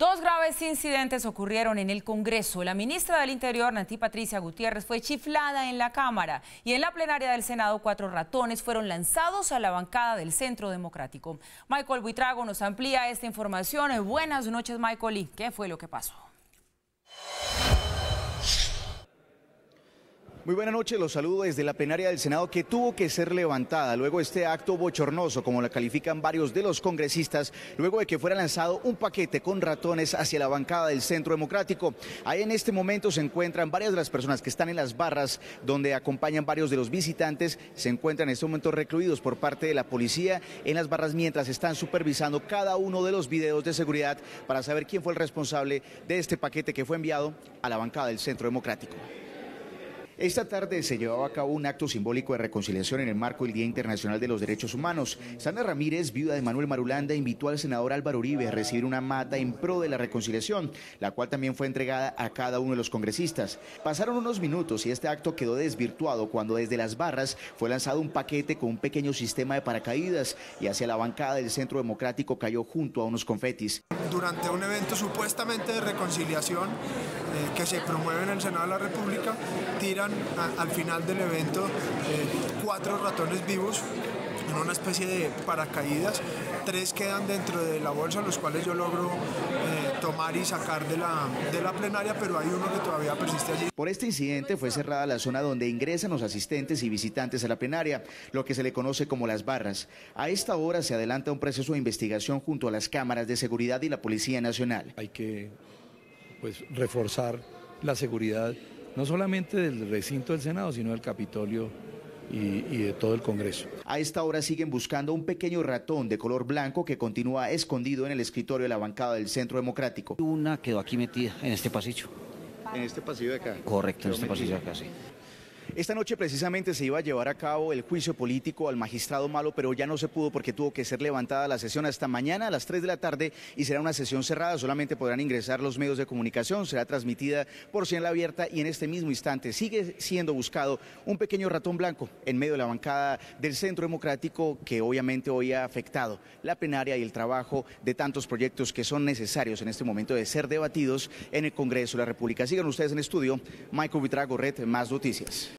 Dos graves incidentes ocurrieron en el Congreso. La ministra del Interior, Nancy Patricia Gutiérrez, fue chiflada en la Cámara y en la plenaria del Senado 4 ratones fueron lanzados a la bancada del Centro Democrático. Michael Buitrago nos amplía esta información. Buenas noches, Michael. ¿Y qué fue lo que pasó? Muy buenas noches, los saludo desde la plenaria del Senado que tuvo que ser levantada luego de este acto bochornoso, como lo califican varios de los congresistas, luego de que fuera lanzado un paquete con ratones hacia la bancada del Centro Democrático. Ahí en este momento se encuentran varias de las personas que están en las barras donde acompañan varios de los visitantes, se encuentran en este momento recluidos por parte de la policía en las barras mientras están supervisando cada uno de los videos de seguridad para saber quién fue el responsable de este paquete que fue enviado a la bancada del Centro Democrático. Esta tarde se llevaba a cabo un acto simbólico de reconciliación en el marco del Día Internacional de los Derechos Humanos. Sandra Ramírez, viuda de Manuel Marulanda, invitó al senador Álvaro Uribe a recibir una mata en pro de la reconciliación, la cual también fue entregada a cada uno de los congresistas. Pasaron unos minutos y este acto quedó desvirtuado cuando desde las barras fue lanzado un paquete con un pequeño sistema de paracaídas y hacia la bancada del Centro Democrático cayó junto a unos confetis. Durante un evento supuestamente de reconciliación que se promueve en el Senado de la República, tiran al final del evento 4 ratones vivos en una especie de paracaídas. 3 quedan dentro de la bolsa, los cuales yo logro tomar y sacar de la plenaria, pero hay uno que todavía persiste allí. Por este incidente fue cerrada la zona donde ingresan los asistentes y visitantes a la plenaria, lo que se le conoce como las barras. A esta hora se adelanta un proceso de investigación junto a las cámaras de seguridad y la Policía Nacional. Hay que reforzar la seguridad no solamente del recinto del Senado, sino del Capitolio y de todo el Congreso. A esta hora siguen buscando un pequeño ratón de color blanco que continúa escondido en el escritorio de la bancada del Centro Democrático. Una quedó aquí metida en este pasillo. ¿En este pasillo de acá? Correcto, en este pasillo de acá, sí. Esta noche precisamente se iba a llevar a cabo el juicio político al magistrado Malo, pero ya no se pudo porque tuvo que ser levantada la sesión hasta mañana a las 3 de la tarde y será una sesión cerrada, solamente podrán ingresar los medios de comunicación, será transmitida por señal abierta y en este mismo instante sigue siendo buscado un pequeño ratón blanco en medio de la bancada del Centro Democrático que obviamente hoy ha afectado la plenaria y el trabajo de tantos proyectos que son necesarios en este momento de ser debatidos en el Congreso de la República. Sigan ustedes en estudio, Michael Buitrago, Red Más Noticias.